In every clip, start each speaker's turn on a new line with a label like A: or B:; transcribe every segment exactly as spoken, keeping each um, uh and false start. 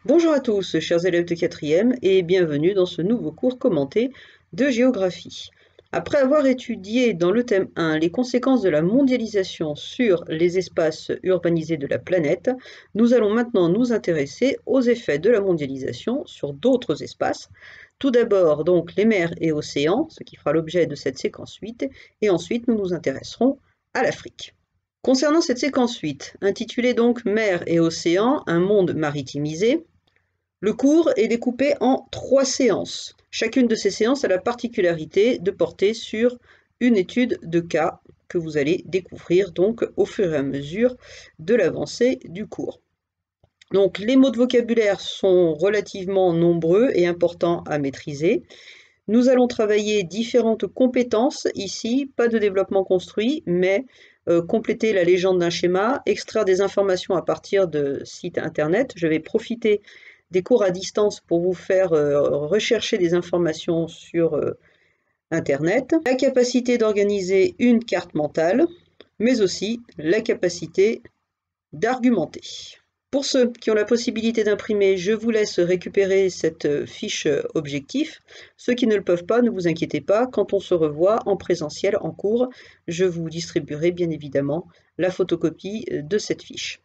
A: Bonjour à tous, chers élèves de quatrième, et bienvenue dans ce nouveau cours commenté de géographie. Après avoir étudié dans le thème un les conséquences de la mondialisation sur les espaces urbanisés de la planète, nous allons maintenant nous intéresser aux effets de la mondialisation sur d'autres espaces. Tout d'abord donc les mers et océans, ce qui fera l'objet de cette séquence huit, et ensuite nous nous intéresserons à l'Afrique. Concernant cette séquence huit, intitulée donc Mer et océans, un monde maritimisé, le cours est découpé en trois séances. Chacune de ces séances a la particularité de porter sur une étude de cas que vous allez découvrir donc au fur et à mesure de l'avancée du cours. Donc les mots de vocabulaire sont relativement nombreux et importants à maîtriser. Nous allons travailler différentes compétences ici, pas de développement construit, mais euh, compléter la légende d'un schéma, extraire des informations à partir de sites internet. Je vais profiter des cours à distance pour vous faire euh, rechercher des informations sur euh, internet, la capacité d'organiser une carte mentale, mais aussi la capacité d'argumenter. Pour ceux qui ont la possibilité d'imprimer, je vous laisse récupérer cette fiche objectif. Ceux qui ne le peuvent pas, ne vous inquiétez pas, quand on se revoit en présentiel en cours, je vous distribuerai bien évidemment la photocopie de cette fiche.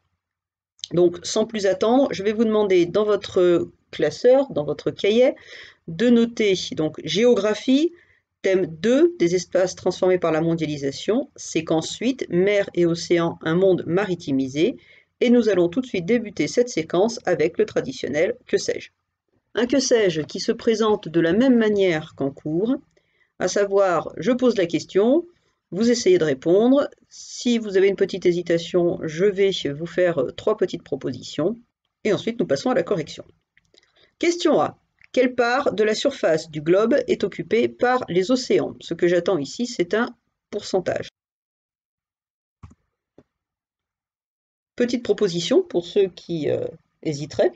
A: Donc sans plus attendre, je vais vous demander dans votre classeur, dans votre cahier, de noter donc géographie, thème deux, des espaces transformés par la mondialisation, séquence huit, mer et océan, un monde maritimisé, et nous allons tout de suite débuter cette séquence avec le traditionnel que sais-je. Un que sais-je qui se présente de la même manière qu'en cours, à savoir je pose la question, vous essayez de répondre. Si vous avez une petite hésitation, je vais vous faire trois petites propositions et ensuite nous passons à la correction. Question A. Quelle part de la surface du globe est occupée par les océans? Ce que j'attends ici, c'est un pourcentage. Petite proposition pour ceux qui euh, hésiteraient.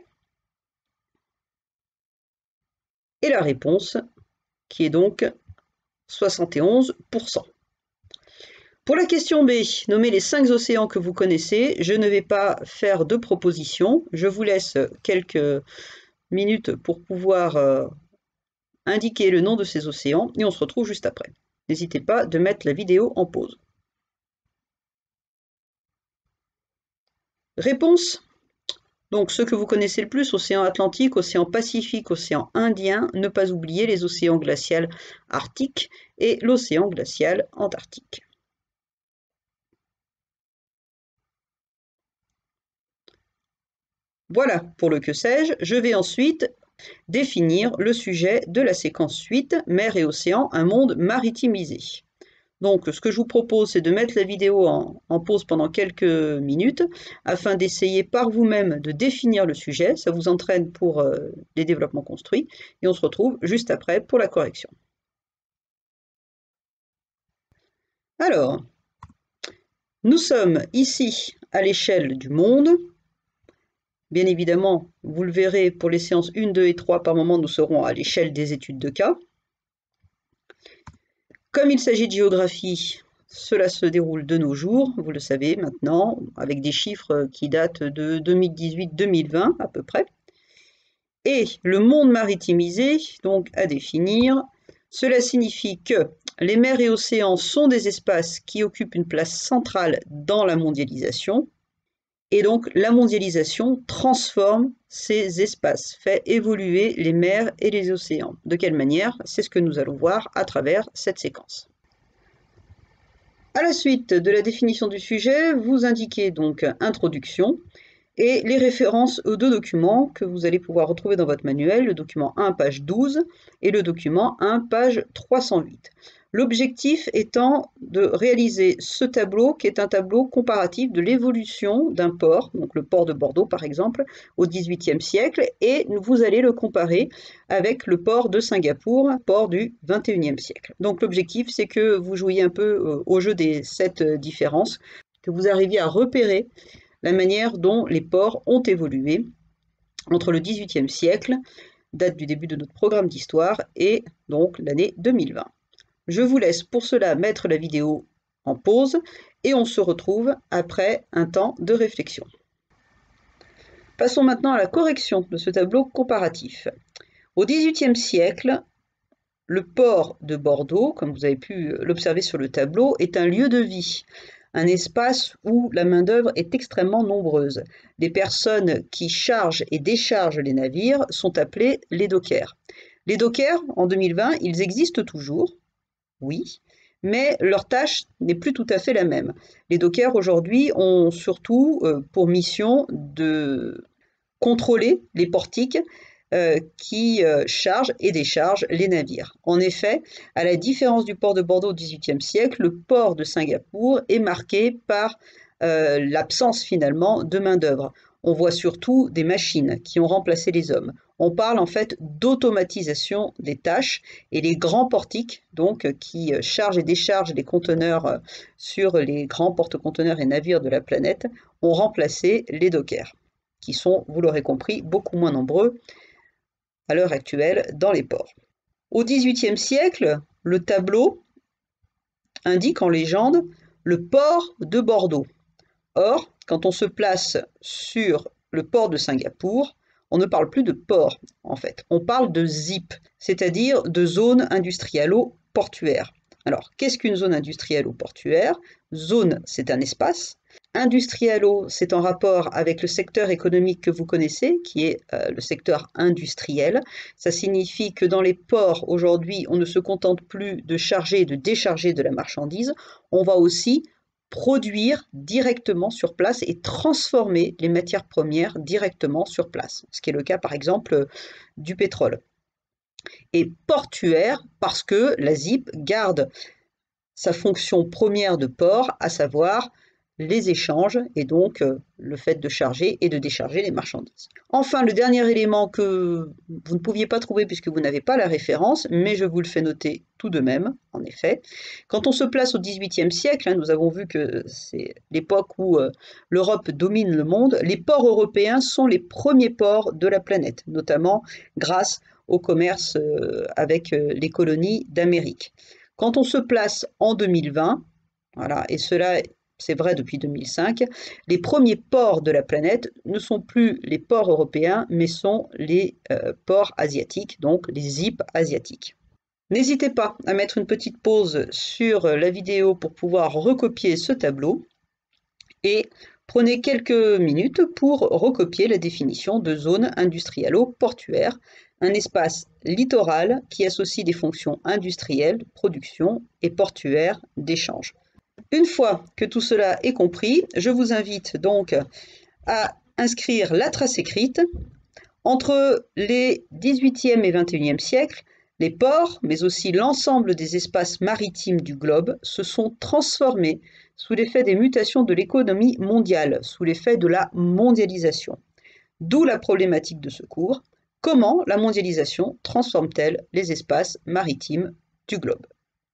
A: Et la réponse, qui est donc soixante et onze pour cent. Pour la question B, nommez les cinq océans que vous connaissez. Je ne vais pas faire de propositions. Je vous laisse quelques minutes pour pouvoir euh, indiquer le nom de ces océans et on se retrouve juste après. N'hésitez pas de mettre la vidéo en pause. Réponse. Donc ceux que vous connaissez le plus, océan Atlantique, océan Pacifique, océan Indien, ne pas oublier les océans glaciaux arctiques et l'océan glacial antarctique. Voilà pour le que sais-je. Je vais ensuite définir le sujet de la séquence huit, mer et océan, un monde maritimisé. Donc ce que je vous propose, c'est de mettre la vidéo en, en pause pendant quelques minutes afin d'essayer par vous-même de définir le sujet. Ça vous entraîne pour euh, les développements construits et on se retrouve juste après pour la correction. Alors, nous sommes ici à l'échelle du monde. Bien évidemment, vous le verrez, pour les séances un, deux et trois, par moment, nous serons à l'échelle des études de cas. Comme il s'agit de géographie, cela se déroule de nos jours, vous le savez maintenant, avec des chiffres qui datent de deux mille dix-huit deux mille vingt à peu près. Et le monde maritimisé, donc à définir, cela signifie que les mers et océans sont des espaces qui occupent une place centrale dans la mondialisation. Et donc la mondialisation transforme ces espaces, fait évoluer les mers et les océans. De quelle manière? C'est ce que nous allons voir à travers cette séquence. À la suite de la définition du sujet, vous indiquez donc introduction et les références aux deux documents que vous allez pouvoir retrouver dans votre manuel, le document un, page douze, et le document un, page trois cent huit. L'objectif étant de réaliser ce tableau qui est un tableau comparatif de l'évolution d'un port, donc le port de Bordeaux par exemple, au dix-huitième siècle, et vous allez le comparer avec le port de Singapour, port du vingt et unième siècle. Donc l'objectif, c'est que vous jouiez un peu au jeu des sept différences, que vous arriviez à repérer la manière dont les ports ont évolué entre le dix-huitième siècle, date du début de notre programme d'histoire, et donc l'année deux mille vingt. Je vous laisse pour cela mettre la vidéo en pause et on se retrouve après un temps de réflexion. Passons maintenant à la correction de ce tableau comparatif. Au dix-huitième siècle, le port de Bordeaux, comme vous avez pu l'observer sur le tableau, est un lieu de vie, un espace où la main-d'œuvre est extrêmement nombreuse. Les personnes qui chargent et déchargent les navires sont appelées les dockers. Les dockers, en deux mille vingt, ils existent toujours, oui, mais leur tâche n'est plus tout à fait la même. Les dockers aujourd'hui ont surtout euh, pour mission de contrôler les portiques euh, qui euh, chargent et déchargent les navires. En effet, à la différence du port de Bordeaux au dix-huitième siècle, le port de Singapour est marqué par euh, l'absence finalement de main-d'œuvre. On voit surtout des machines qui ont remplacé les hommes. On parle en fait d'automatisation des tâches et les grands portiques, donc, qui chargent et déchargent les conteneurs sur les grands porte-conteneurs et navires de la planète, ont remplacé les dockers, qui sont, vous l'aurez compris, beaucoup moins nombreux à l'heure actuelle dans les ports. Au dix-huitième siècle, le tableau indique en légende le port de Bordeaux. Or, quand on se place sur le port de Singapour, on ne parle plus de port, en fait. On parle de Z I P, c'est-à-dire de zone industrialo-portuaire. Alors, qu'est-ce qu'une zone industrialo-portuaire? Zone, c'est un espace. Industrialo, c'est en rapport avec le secteur économique que vous connaissez, qui est euh, le secteur industriel. Ça signifie que dans les ports, aujourd'hui, on ne se contente plus de charger et de décharger de la marchandise, on va aussi produire directement sur place et transformer les matières premières directement sur place, ce qui est le cas par exemple du pétrole. Et portuaire parce que la Z I P garde sa fonction première de port, à savoir les échanges et donc euh, le fait de charger et de décharger les marchandises. Enfin, le dernier élément que vous ne pouviez pas trouver puisque vous n'avez pas la référence, mais je vous le fais noter tout de même, en effet. Quand on se place au dix-huitième siècle, hein, nous avons vu que c'est l'époque où euh, l'Europe domine le monde, les ports européens sont les premiers ports de la planète, notamment grâce au commerce euh, avec euh, les colonies d'Amérique. Quand on se place en deux mille vingt, voilà, et cela c'est vrai depuis deux mille cinq, les premiers ports de la planète ne sont plus les ports européens, mais sont les euh, ports asiatiques, donc les Z I P asiatiques. N'hésitez pas à mettre une petite pause sur la vidéo pour pouvoir recopier ce tableau et prenez quelques minutes pour recopier la définition de zone industrialo-portuaire, un espace littoral qui associe des fonctions industrielles, de production et portuaires d'échange. Une fois que tout cela est compris, je vous invite donc à inscrire la trace écrite. Entre les dix-huitième et vingt et unième siècles, les ports, mais aussi l'ensemble des espaces maritimes du globe, se sont transformés sous l'effet des mutations de l'économie mondiale, sous l'effet de la mondialisation. D'où la problématique de ce cours. Comment la mondialisation transforme-t-elle les espaces maritimes du globe ?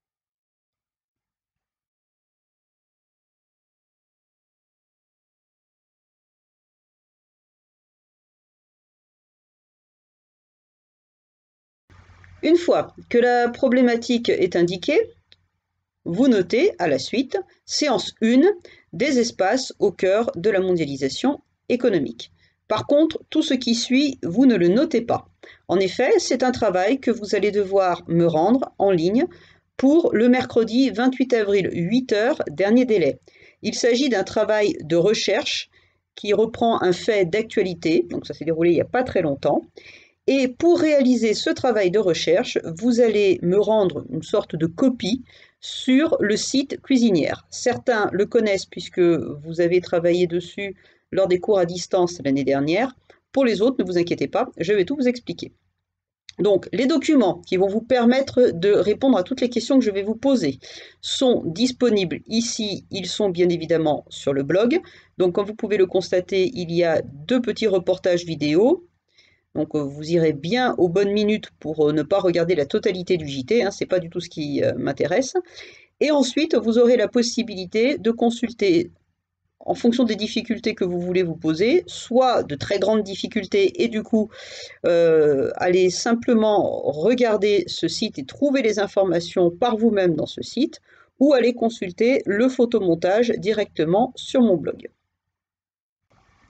A: Une fois que la problématique est indiquée, vous notez à la suite, séance un, des espaces au cœur de la mondialisation économique. Par contre, tout ce qui suit, vous ne le notez pas. En effet, c'est un travail que vous allez devoir me rendre en ligne pour le mercredi vingt-huit avril, huit heures, dernier délai. Il s'agit d'un travail de recherche qui reprend un fait d'actualité, donc ça s'est déroulé il n'y a pas très longtemps. Et pour réaliser ce travail de recherche, vous allez me rendre une sorte de copie sur le site Cuisinière. Certains le connaissent puisque vous avez travaillé dessus lors des cours à distance l'année dernière. Pour les autres, ne vous inquiétez pas, je vais tout vous expliquer. Donc, les documents qui vont vous permettre de répondre à toutes les questions que je vais vous poser sont disponibles ici. Ils sont bien évidemment sur le blog. Donc, comme vous pouvez le constater, il y a deux petits reportages vidéo. Donc vous irez bien aux bonnes minutes pour ne pas regarder la totalité du J T, hein, ce n'est pas du tout ce qui euh, m'intéresse. Et ensuite, vous aurez la possibilité de consulter, en fonction des difficultés que vous voulez vous poser, soit de très grandes difficultés et du coup, euh, allez simplement regarder ce site et trouver les informations par vous-même dans ce site, ou aller consulter le photomontage directement sur mon blog.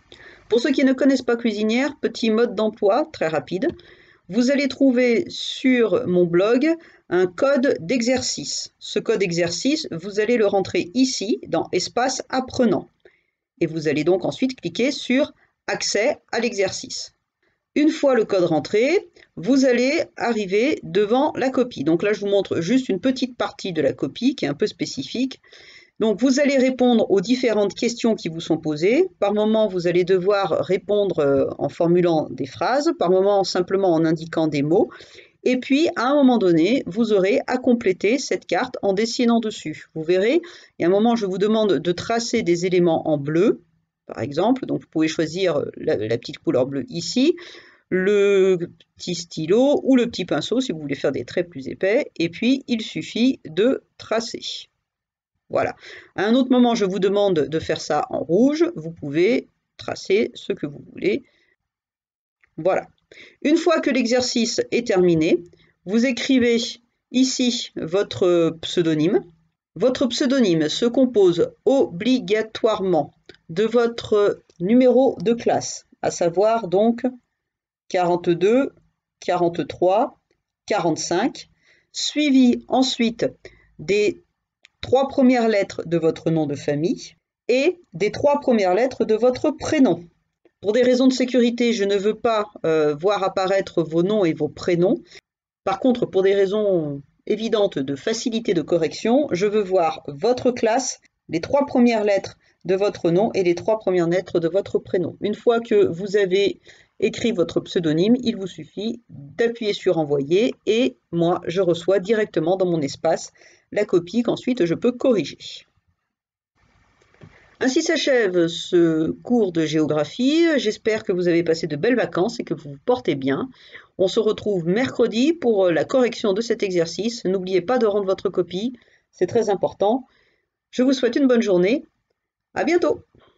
A: Pour ceux qui ne connaissent pas Cuisinière, petit mode d'emploi très rapide. Vous allez trouver sur mon blog un code d'exercice. Ce code d'exercice, vous allez le rentrer ici dans Espace apprenant. Et vous allez donc ensuite cliquer sur Accès à l'exercice. Une fois le code rentré, vous allez arriver devant la copie. Donc là, je vous montre juste une petite partie de la copie qui est un peu spécifique. Donc vous allez répondre aux différentes questions qui vous sont posées. Par moment, vous allez devoir répondre en formulant des phrases, par moment simplement en indiquant des mots. Et puis, à un moment donné, vous aurez à compléter cette carte en dessinant dessus. Vous verrez, il y a un moment, je vous demande de tracer des éléments en bleu, par exemple. Donc, vous pouvez choisir la, la petite couleur bleue ici, le petit stylo ou le petit pinceau si vous voulez faire des traits plus épais. Et puis, il suffit de tracer. Voilà. À un autre moment, je vous demande de faire ça en rouge. Vous pouvez tracer ce que vous voulez. Voilà. Une fois que l'exercice est terminé, vous écrivez ici votre pseudonyme. Votre pseudonyme se compose obligatoirement de votre numéro de classe, à savoir donc quarante-deux, quarante-trois, quarante-cinq, suivi ensuite des trois premières lettres de votre nom de famille et des trois premières lettres de votre prénom. Pour des raisons de sécurité, je ne veux pas euh, voir apparaître vos noms et vos prénoms. Par contre, pour des raisons évidentes de facilité de correction, je veux voir votre classe, les trois premières lettres de votre nom et les trois premières lettres de votre prénom. Une fois que vous avez écrit votre pseudonyme, il vous suffit d'appuyer sur envoyer et moi, je reçois directement dans mon espace la copie qu'ensuite je peux corriger. Ainsi s'achève ce cours de géographie. J'espère que vous avez passé de belles vacances et que vous vous portez bien. On se retrouve mercredi pour la correction de cet exercice. N'oubliez pas de rendre votre copie, c'est très important. Je vous souhaite une bonne journée. À bientôt!